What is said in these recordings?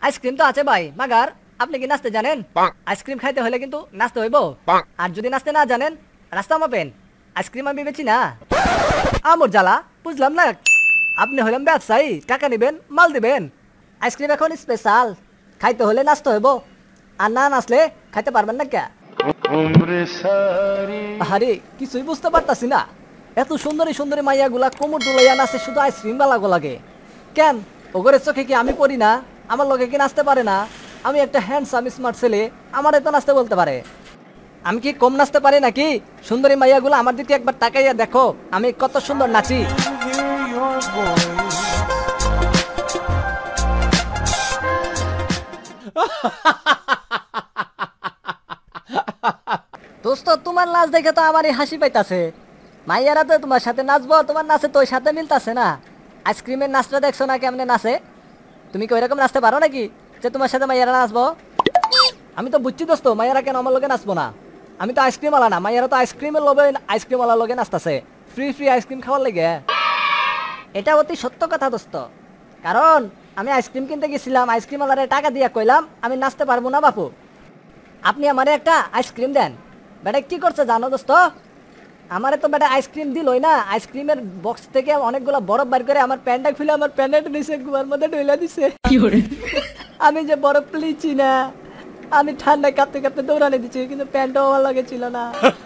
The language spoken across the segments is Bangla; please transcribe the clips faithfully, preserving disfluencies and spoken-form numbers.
আইসক্রিম তো আছে ভাই, মাগার আপনি কি নাচতে জানেন? আইসক্রিম খাইতে হলে কিন্তু নাচতে হইব, আর যদি নাচতে না জানেন রাস্তা মাপেন। আইসক্রিম আমি বেচি না। আমর জ্বালা বুঝলাম না। আপনি হলেন ব্যবসায়ী, টাকা নেবেন, মাল দিবেন। আইসক্রিম এখন স্পেশাল, খাইতে হলে নাচতে হইব, আর না নাচলে খাইতে পারবেন না। কে আরে কিছুই বুঝতে পারতাছি না। এত সুন্দরী সুন্দরী মাইয়া গুলা কোমর দুলাইয়া নাচে শুধু আইসক্রিম বালাগো লাগে কেন? ওগরের চোখে কি আমি পড়ি না? আমার লগে কি নাচতে পারে না? আমি একটা হ্যান্ডসাম স্মার্ট ছেলে, আমার এত নাচতে বলতে পারে। আমি কি কম নাচতে পারি নাকি? সুন্দরী মাইয়া গুলা আমার দিকে একবার তাকাইয়া দেখো আমি কত সুন্দর নাচি। দোস্ত তোমার নাচ দেখে তো আমারই হাসি পাইতাছে। মাইয়ারা তো তোমার সাথে নাচবো, তোমার নাচে তো সাথে মিলতাছে না। আইসক্রিমের নাচটা দেখছো না কেমনে নাচে? তুমি কি ওইরকম নাচতে পারো নাকি যে তোমার সাথে মাইয়ারা নাচবো? আমি তো বুঝছি দোস্ত, মাইয়ারা কেন আমার লগে নাচবো না? আমি তো আইসক্রিম আলা না, মাইয়ারা তো আইসক্রিমের লগে আইসক্রিম আলার লগে নাচতেছে, ফ্রি ফ্রি আইসক্রিম খাওয়ার লেগে। এটা অতি সত্য কথা দোস্ত, কারণ আমি আইসক্রিম কিনতে গেছিলাম, আইসক্রিম আলারে টাকা দিয়া কইলাম আমি নাচতে পারবো না বাপু, আপনি আমারে একটা আইসক্রিম দেন। বেটা কি করছে জানো দোস্ত? আমারে তো বেটা আইসক্রিম দিলই না, আইসক্রিমের বক্স থেকে অনেকগুলো বরফ বের করে আমার প্যান্টটা খুলে আমার প্যান্টের নিচে গুয়ার মধ্যে ঢইলা দিছে। আমি যে বরফ লিচি না, আমি ঠান্ডায় কাঁপতে কাঁপতে দৌড়ানি দিচ্ছি, কিন্তু প্যান্টও আমার লাগে ছিল না।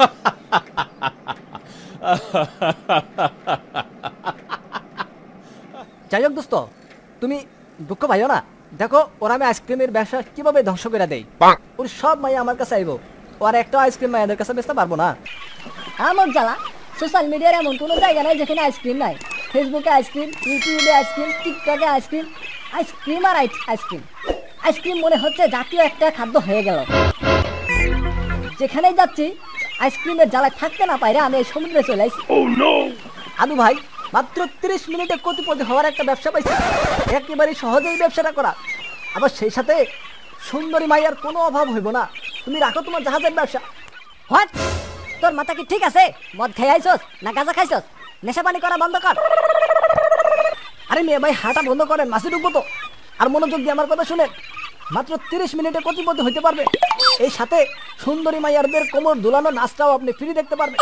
যাই হোক দোস্ত, তুমি দুঃখ পাইও না। দেখো ওরা আমি আইসক্রিমের ব্যবসা কিভাবে ধ্বংস করে দেয়। ওর সব মাইয়া আমার কাছে আইব, ওর একটা আইসক্রিম মাইয়াদের কাছে বেচতে পারবো না। আমার জ্বালা, সোশ্যাল মিডিয়ার এমন কোনো জায়গা নাই যেখানে আইসক্রিম নাই। ফেসবুকে আইসক্রিম, ইউটিউবে আইসক্রিম, টিকটকে আইসক্রিম, আইসক্রিম আর আইসক্রিম। আইসক্রিম মনে হচ্ছে জাতীয় একটা খাদ্য হয়ে গেল। যেখানেই যাচ্ছি আইসক্রিমের জ্বালায় থাকতে না পাইরে আমি এই সমুদ্রে চলে আসি। আদু ভাই, মাত্র তিরিশ মিনিটে কোটিপতি হওয়ার একটা ব্যবসা পাইছি, একেবারে সহজেই ব্যবসাটা করা, আবার সেই সাথে সুন্দরী মাইয়ার কোনো অভাব হইব না। তুমি রাখো তোমার জাহাজের ব্যবসা। হোয়াট? তোর মাথা কি ঠিক আছে? মদ খাই আইছস না গাঁজা খাইছস? নেশা পানি করা বন্ধ কর। আরে মেয়ে ভাই, হাঁটা বন্ধ করেন, মাসি ঢুকবো তো। আর মনোযোগ দিয়ে আমার কথা শুনেন, মাত্র তিরিশ মিনিটে কোটিপতি হইতে পারবে, এই সাথে সুন্দরী মাইয়ারদের কোমর দুলানো নাচটাও আপনি ফ্রি দেখতে পারবেন।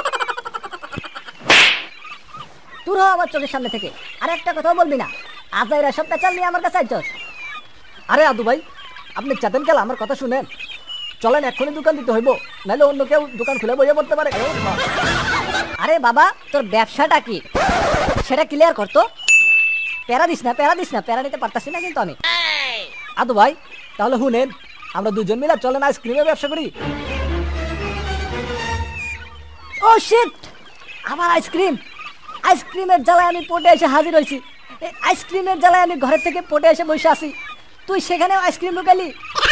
তুই রহ আমার চোখের সামনে থেকে, আর একটা কথাও বলবি না। আজাইরা সব পেঁচাল নিয়ে আমার কাছে আইছস। আরে আদু ভাই, আপনি চাতেন কেন? আমার কথা শুনেন, চলেন এক্ষুনি দোকান দিতে হইব, নাহলে অন্য কেউ দোকান খুলে বইয়ে পড়তে পারে। আরে বাবা, তোর ব্যবসাটা কি সেটা ক্লিয়ার করতো। প্যারা দিস না, প্যারা দিস না, প্যারা নিতে পারতাছি না কিন্তু আমি। আদু ভাই তাহলে শুনেন, আমরা দুজন মিলে চলেন আইসক্রিমের ব্যবসা করি। ও শিট, আমার আইসক্রিম! আইসক্রিমের জ্বালায় আমি পটে এসে হাজির হয়েছি। এই আইসক্রিমের জ্বালায় আমি ঘরের থেকে পটে এসে বসে আছি, তুই সেখানে আইসক্রিম ঢুকালি।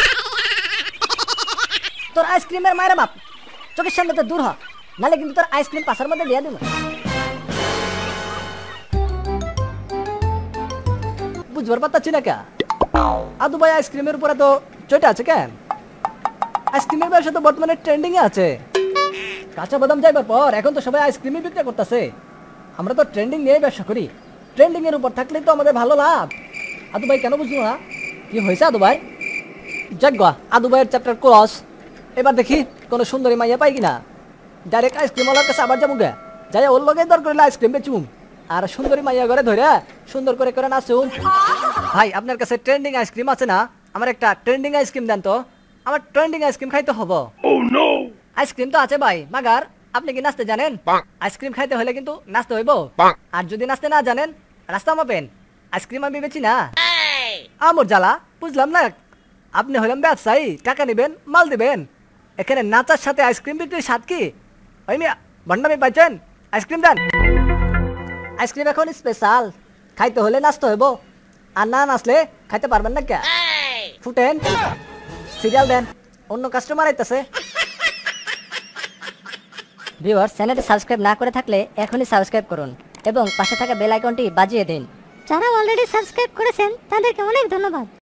তোর আইসক্রিমের মায়ের বাপ, চোখের সামনে তো দূর হ, নাহলে কিন্তু তোর আইসক্রিম পাশার মধ্যে দিয়ে দিব। বুঝবার পারতাছি না কে আদু ভাই, আইসক্রিমের উপরে তো চটে আছে কেন? আইসক্রিমের ব্যবসা তো বর্তমানে ট্রেন্ডিং এ আছে। কাঁচা বাদাম যাইবার পর এখন তো সবাই আইসক্রিমই বিক্রি করতেছে। আমরা তো ট্রেন্ডিং নিয়ে ব্যবসা করি, ট্রেন্ডিং এর উপর থাকলেই তো আমাদের ভালো লাভ। আদু ভাই কেন বুঝলো না? কি হয়েছে আদু ভাই? যাক গা, আদু ভাইয়ের চ্যাপ্টার ক্লোজ। এবার দেখি কোনো সুন্দরী মাইয়া পাই কিনা। ডাইরেক্ট আইসক্রিম ওয়ালার কাছে আবার যাবো গে, যাই ওর লগে দর করিলে আইসক্রিম বেচুম, আর সুন্দরী মাইয়া ঘরে ধরে সুন্দর করে করে নাচুম। ভাই আপনার কাছে ট্রেন্ডিং আইসক্রিম আছে না? আমার একটা ট্রেন্ডিং আইসক্রিম দেন তো, আমার ট্রেন্ডিং আইসক্রিম খাইতে হবো। আইসক্রিম তো আছে ভাই, মাগার আপনি কি নাচতে জানেন? আইসক্রিম খাইতে হলে কিন্তু নাচতে হইব, আর যদি নাচতে না জানেন রাস্তা মাপেন। আইসক্রিম আমি বেচি না। আমর জ্বালা বুঝলাম না। আপনি হলেন ব্যবসায়ী, টাকা নেবেন, মাল দিবেন, এখানে নাচার সাথে আইসক্রিম বিক্রির স্বাদ কি? ওই মিয়া ভণ্ডামি পাইছেন, আইসক্রিম দেন। আইসক্রিম এখন স্পেশাল, খাইতে হলে নাচতে হইব, আর না নাচলে খাইতে পারবেন না। কে ফুটেন, সিরিয়াল দেন, অন্য কাস্টমার আইতাছে। ভিউয়ার্স, চ্যানেলটি সাবস্ক্রাইব না করে থাকলে এখনই সাবস্ক্রাইব করুন এবং পাশে থাকা বেল আইকনটি বাজিয়ে দিন। যারা অলরেডি সাবস্ক্রাইব করেছেন তাদেরকে অনেক ধন্যবাদ।